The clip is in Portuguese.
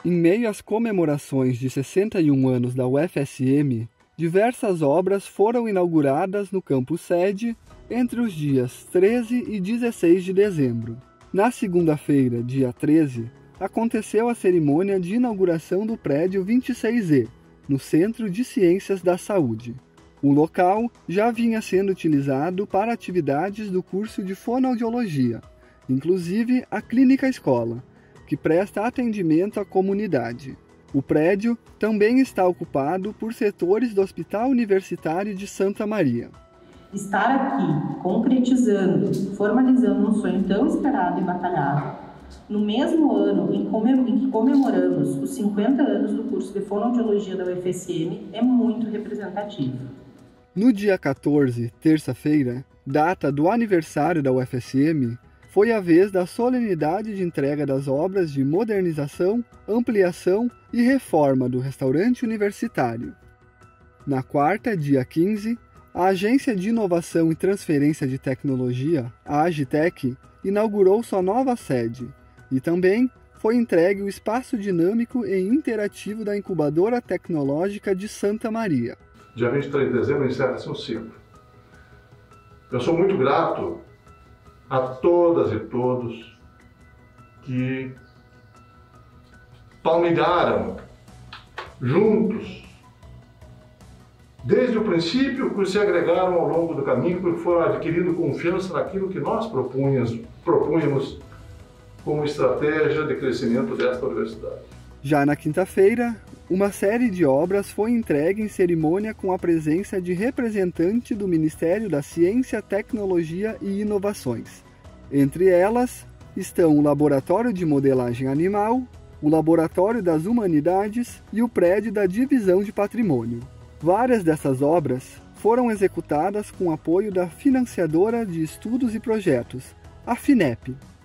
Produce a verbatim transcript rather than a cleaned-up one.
Em meio às comemorações de sessenta e um anos da U F S M, diversas obras foram inauguradas no campus sede entre os dias treze e dezesseis de dezembro. Na segunda-feira, dia treze, aconteceu a cerimônia de inauguração do prédio vinte e seis E, no Centro de Ciências da Saúde. O local já vinha sendo utilizado para atividades do curso de fonoaudiologia, inclusive a Clínica Escola, que presta atendimento à comunidade. O prédio também está ocupado por setores do Hospital Universitário de Santa Maria. Estar aqui, concretizando, formalizando um sonho tão esperado e batalhado, no mesmo ano em que comemoramos os cinquenta anos do curso de fonoaudiologia da U F S M, é muito representativo. No dia quatorze, terça-feira, data do aniversário da U F S M, foi a vez da solenidade de entrega das obras de modernização, ampliação e reforma do restaurante universitário. Na quarta, dia quinze, a Agência de Inovação e Transferência de Tecnologia, a Agitec, inaugurou sua nova sede e também foi entregue o espaço dinâmico e interativo da Incubadora Tecnológica de Santa Maria. Dia vinte e três de dezembro encerra-se um ciclo. Eu sou muito grato a todas e todos que palmilharam juntos, desde o princípio, que se agregaram ao longo do caminho, porque foram adquirindo confiança naquilo que nós propunhamos, propunhamos como estratégia de crescimento desta universidade. Já na quinta-feira, uma série de obras foi entregue em cerimônia com a presença de representante do Ministério da Ciência, Tecnologia e Inovações. Entre elas estão o Laboratório de Modelagem Animal, o Laboratório das Humanidades e o prédio da Divisão de Patrimônio. Várias dessas obras foram executadas com apoio da Financiadora de Estudos e Projetos, a FINEP.